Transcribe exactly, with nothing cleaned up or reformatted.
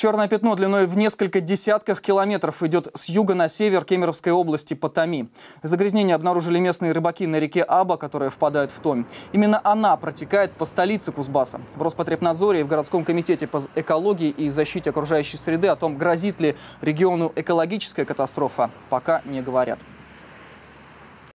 Черное пятно длиной в несколько десятков километров идет с юга на север Кемеровской области по Томи. Загрязнение обнаружили местные рыбаки на реке Аба, которая впадает в Томь. Именно она протекает по столице Кузбасса. В Роспотребнадзоре и в городском комитете по экологии и защите окружающей среды о том, грозит ли региону экологическая катастрофа, пока не говорят.